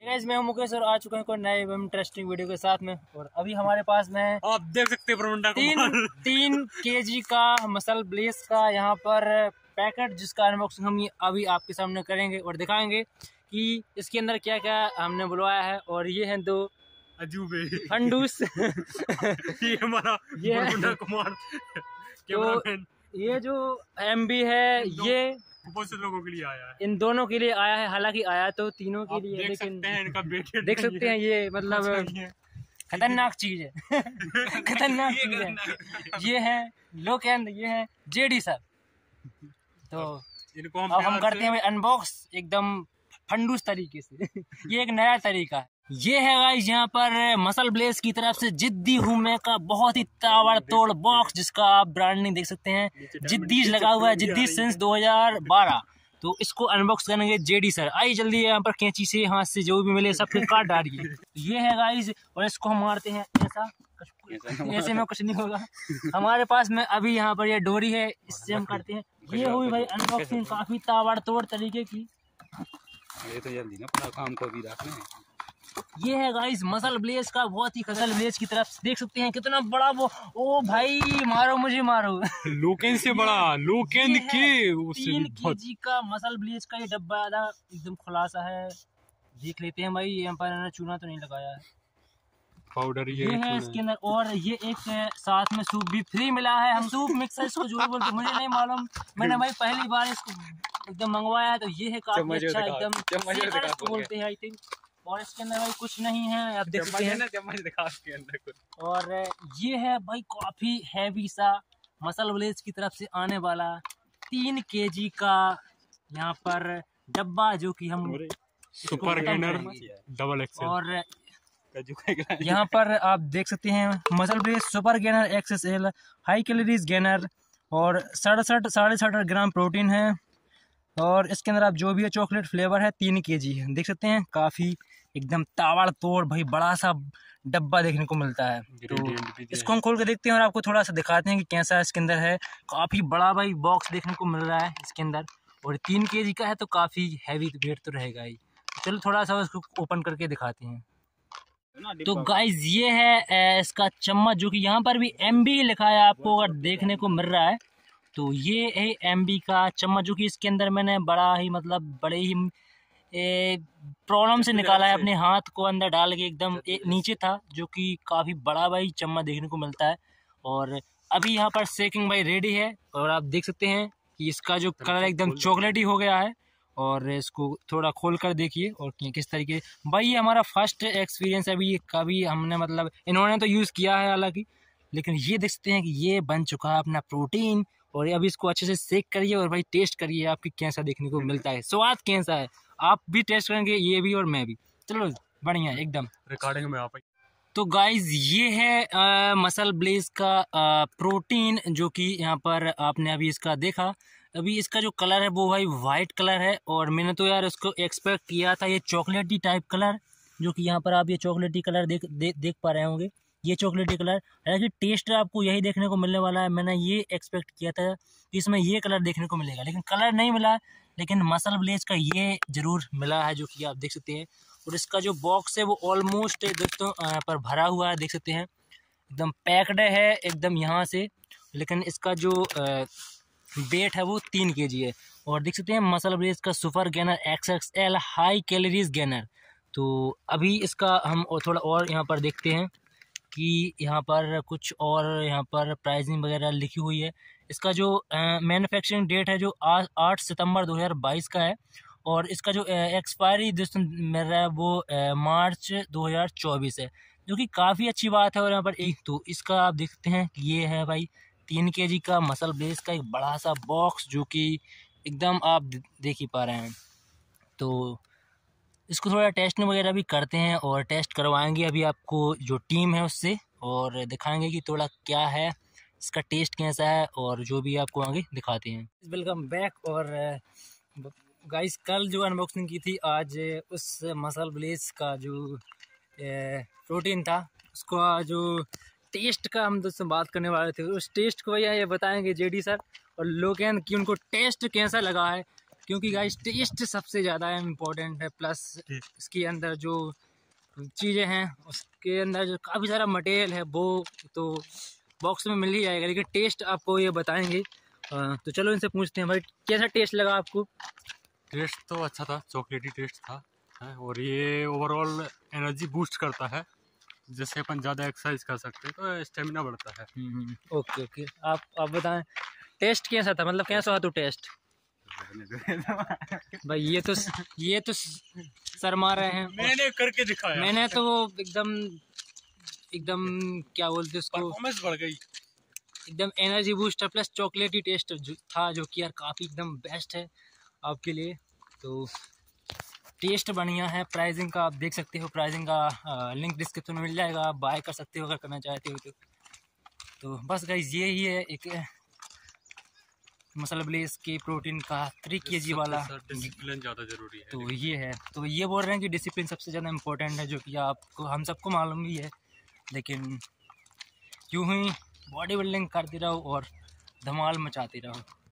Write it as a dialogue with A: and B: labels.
A: Guys मैं हूं मुकेश और आ चुका हूं नए एवं इंटरेस्टिंग वीडियो के साथ में। और अभी हमारे पास में
B: आप देख सकते हैं
A: तीन केजी का मसल ब्लेस का यहाँ पर पैकेट, जिसका अनबॉक्सिंग हम अभी आपके सामने करेंगे और दिखाएंगे कि इसके अंदर क्या क्या हमने बुलवाया है। और ये हैं दो
B: अजूबे
A: फंडूस
B: ये हमारा कुमार
A: तो ये जो MB है ये
B: बहुत से लोगों के लिए आया है,
A: इन दोनों के लिए आया है। हालांकि आया तो तीनों के लिए, लेकिन
B: इनका
A: देख सकते हैं ये मतलब खतरनाक चीज है खतरनाक चीज है। ये है लोकेंद, ये है JD सर। तो
B: इनको
A: हम करते हैं अनबॉक्स एकदम फंडूस तरीके से ये एक नया तरीका है। ये है गाइस यहाँ पर मसल ब्लेस की तरफ से जिद्दी हुमे का बहुत ही ताबड़तोड़ बॉक्स, जिसका आप ब्रांडिंग देख सकते हैं, जिद्दी लगा हुआ है, जिद्दी सिंस 2012। तो इसको अनबॉक्स करेंगे JD सर। आइए जल्दी यहाँ पर कैंची से हाथ से जो भी मिले सब फिर काट डालिए। ये है गाइस, और इसको हम मारते हैं ऐसा, ऐसे में कुछ नहीं होगा। हमारे पास में अभी यहाँ पर ये डोरी है, इससे हम करते हैं। ये हुई भाई अनबॉक्सिंग काफी ताबड़तोड़ तरीके की।
B: ये तो जल्दी ना पूरा काम को भी रखना है।
A: ये है गाइस मसल ब्लेस का बहुत ही मसल ब्लेस की तरफ देख सकते हैं कितना बड़ा वो। ओ भाई मारो मुझे मारो
B: लोकेंद से बड़ा लोकेंद के
A: 3 केजी का मसल ब्लेस का ये डब्बा आधा एकदम खुलासा है। देख लेते हैं भाई, यहाँ पर चूना तो नहीं लगाया है,
B: पाउडर
A: ये है इसके अंदर। और ये एक साथ में सूप भी फ्री मिला है। हम सूप मिक्सर इसको जो बोलते मुझे नहीं मालूम, मैंने भाई पहली बार इसको एकदम मंगवाया है। तो ये है काफी अच्छा, एकदम बोलते हैं आई थिंक। और इसके अंदर भाई कुछ नहीं है, आप देख सकते हैं।
B: इसके अंदर कुछ।
A: और ये है भाई काफी हैवी सा मसल ब्लेस की तरफ से आने वाला 3 केजी का यहाँ पर डब्बा, जो कि हम
B: सुपर गेनर डबल एक्सेल।
A: और यहाँ पर आप देख सकते हैं MuscleBlaze super gainer XSL high calories gainer, और 67.5 ग्राम प्रोटीन है। और इसके अंदर आप जो भी है चॉकलेट फ्लेवर है, 3 केजी है। देख सकते हैं काफी एकदम ताबड़तोड़ भाई बड़ा सा डब्बा देखने को मिलता है। तो इसको हम खोल के देखते हैं और आपको थोड़ा सा दिखाते हैं कि कैसा इसके अंदर है। काफी बड़ा भाई बॉक्स देखने को मिल रहा है इसके अंदर, और 3 केजी का है तो काफी हैवी वेट तो रहेगा ही। चलो थोड़ा सा इसको ओपन करके दिखाते हैं। तो गाइज ये है इसका चम्मच, जो कि यहाँ पर भी MB लिखा है, आपको अगर देखने को मिल रहा है। तो ये है MB का चम्मच, जो कि इसके अंदर मैंने बड़ा ही मतलब बड़े ही प्रॉब्लम से निकाला है। अपने हाथ को अंदर डाल के एकदम नीचे था, जो कि काफ़ी बड़ा भाई चम्मच देखने को मिलता है। और अभी यहाँ पर शेकिंग भाई रेडी है, और आप देख सकते हैं कि इसका जो कलर एकदम चॉकलेटी हो गया है। और इसको थोड़ा खोल कर देखिए और किस तरीके भाई, ये हमारा फर्स्ट एक्सपीरियंस है अभी। कभी हमने मतलब इन्होंने तो यूज़ किया है हालांकि, लेकिन ये देख सकते हैं कि ये बन चुका है अपना प्रोटीन। और अभी इसको अच्छे से सेक करिए और भाई टेस्ट करिए आपकी कैसा देखने को मिलता है, स्वाद कैसा है। आप भी टेस्ट करेंगे, ये भी और मैं भी। चलो बढ़िया एकदम
B: रिकॉर्डिंग में आप।
A: तो गाइज ये है मसल ब्लेस का प्रोटीन, जो कि यहाँ पर आपने अभी इसका देखा। अभी इसका जो कलर है वो भाई वाइट कलर है, और मैंने तो यार इसको एक्सपेक्ट किया था ये चॉकलेटी टाइप कलर, जो कि यहाँ पर आप ये चॉकलेटी कलर देख पा रहे होंगे, ये चॉकलेटी कलर। हालांकि टेस्ट आपको यही देखने को मिलने वाला है। मैंने ये एक्सपेक्ट किया था कि इसमें ये कलर देखने को मिलेगा, लेकिन कलर नहीं मिला। लेकिन मसल ब्लेस का ये जरूर मिला है, जो कि आप देख सकते हैं। और इसका जो बॉक्स है वो ऑलमोस्ट दोस्तों पर भरा हुआ है, देख सकते हैं एकदम पैक्ड है एकदम यहाँ से। लेकिन इसका जो वेट है वो 3 केजी है। और देख सकते हैं मसल ब्लेस का super gainer XXL high calories gainer. तो अभी इसका हम थोड़ा और यहाँ पर देखते हैं कि यहाँ पर कुछ और यहाँ पर प्राइसिंग वगैरह लिखी हुई है। इसका जो मैन्युफैक्चरिंग डेट है जो 8 सितंबर 2022 का है, और इसका जो एक्सपायरी दोस्तों मिल रहा है वो मार्च 2024 है, जो कि काफ़ी अच्छी बात है। और यहाँ पर एक तो इसका आप देखते हैं कि ये है भाई 3 केजी का मसल ब्लेस का एक बड़ा सा बॉक्स, जो कि एकदम आप देख ही पा रहे हैं। तो इसको थोड़ा टेस्टिंग वगैरह भी करते हैं और टेस्ट करवाएंगे अभी आपको जो टीम है उससे, और दिखाएंगे कि थोड़ा क्या है इसका टेस्ट कैसा है, और जो भी आपको आगे दिखाते हैं। Welcome back. और गाइस कल जो अनबॉक्सिंग की थी, आज उस मसल ब्लेस का जो प्रोटीन था उसका जो टेस्ट का हम दोस्तों बात करने वाले थे। उस टेस्ट को भैया ये बताएंगे JD सर और लोकेंद कि उनको टेस्ट कैसा लगा है। क्योंकि गाइस टेस्ट सबसे ज़्यादा इम्पोर्टेंट है, प्लस इसके अंदर जो चीज़ें हैं उसके अंदर जो काफ़ी सारा मटेरियल है वो तो बॉक्स में मिल ही जाएगा, लेकिन टेस्ट आपको ये बताएंगे। तो चलो इनसे पूछते हैं भाई कैसा टेस्ट लगा आपको।
B: टेस्ट तो अच्छा था, चॉकलेटी टेस्ट था है, और ये ओवरऑल एनर्जी बूस्ट करता है, जैसे अपन ज़्यादा एक्सरसाइज कर सकते हैं तो स्टेमिना बढ़ता है।
A: ओके ओके, आप बताएं टेस्ट कैसा था, मतलब कैसा हुआ तो टेस्ट। भाई ये तो शर्मा रहे हैं।
B: मैंने करके दिखाया,
A: मैंने तो एकदम एकदम क्या बोलते उसको,
B: परफॉर्मेंस बढ़ गई,
A: एकदम energy booster plus chocolatey taste था, जो कि यार काफ़ी एकदम बेस्ट है आपके लिए। तो टेस्ट बढ़िया है। प्राइसिंग का आप देख सकते हो, प्राइसिंग का लिंक डिस्क्रिप्शन में मिल जाएगा, आप बाय कर सकते हो अगर करना चाहते हो तो बस गाइस ये ही है एक मसल ब्लेज के प्रोटीन का 3 kg वाला।
B: डिसिप्लिन ज़्यादा ज़रूरी है,
A: तो ये है, तो ये बोल रहे हैं कि डिसिप्लिन सबसे ज़्यादा इम्पोर्टेंट है, जो कि आपको हम सबको मालूम भी है, लेकिन यूं ही बॉडी बिल्डिंग करते रहो और धमाल मचाते रहो।